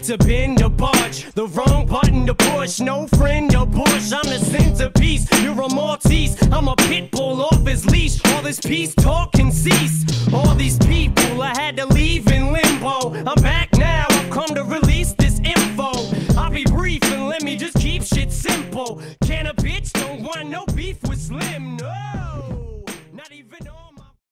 quick to bend or budge, the wrong button to push. No friend or push, I'm the centerpiece. You're a Maltese, I'm a pit bull off his leash. All this peace talk can cease. All these people I had to leave in